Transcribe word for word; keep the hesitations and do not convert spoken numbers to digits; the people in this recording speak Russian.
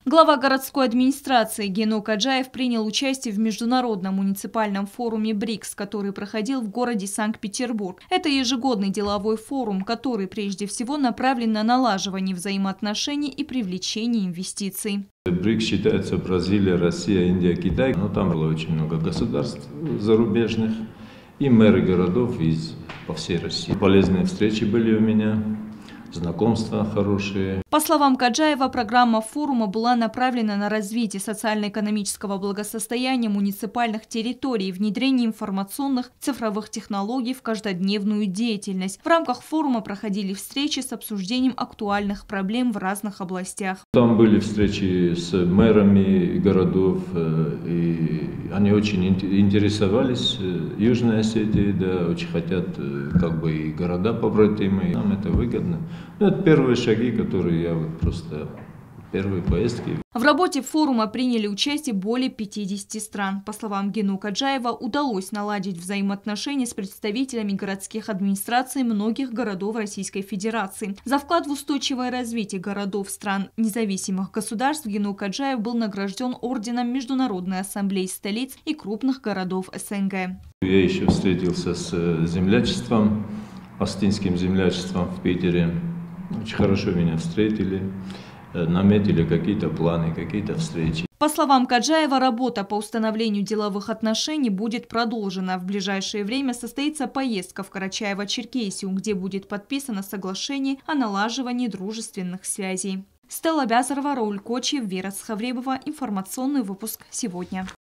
Глава городской администрации Гено Каджаев принял участие в международном муниципальном форуме БРИКС, который проходил в городе Санкт-Петербург. Это ежегодный деловой форум, который прежде всего направлен на налаживание взаимоотношений и привлечение инвестиций. БРИКС считается Бразилия, Россия, Индия, Китай. Но там было очень много государств зарубежных и мэры городов из по всей России. Полезные встречи были у меня. Знакомства хорошие. По словам Каджаева, программа форума была направлена на развитие социально-экономического благосостояния муниципальных территорий, внедрение информационных цифровых технологий в каждодневную деятельность. В рамках форума проходили встречи с обсуждением актуальных проблем в разных областях. Там были встречи с мэрами городов, и они очень интересовались Южной Осетией, да, очень хотят как бы и города побратимые. Нам это выгодно. Это первые шаги, которые я вот просто... Первые поездки. В работе форума приняли участие более пятидесяти стран. По словам Гену Каджаева, удалось наладить взаимоотношения с представителями городских администраций многих городов Российской Федерации. За вклад в устойчивое развитие городов стран независимых государств Гену Каджаев был награжден орденом Международной ассамблеи столиц и крупных городов СНГ. Я еще встретился с землячеством, астинским землячеством в Питере. Очень хорошо меня встретили. Наметили какие-то планы, какие-то встречи. По словам Каджаева, работа по установлению деловых отношений будет продолжена. В ближайшее время состоится поездка в Карачаево-Черкесию, где будет подписано соглашение о налаживании дружественных связей. Стелла Бязарова, Рауль Кочев, Вера Схавребова. Информационный выпуск сегодня.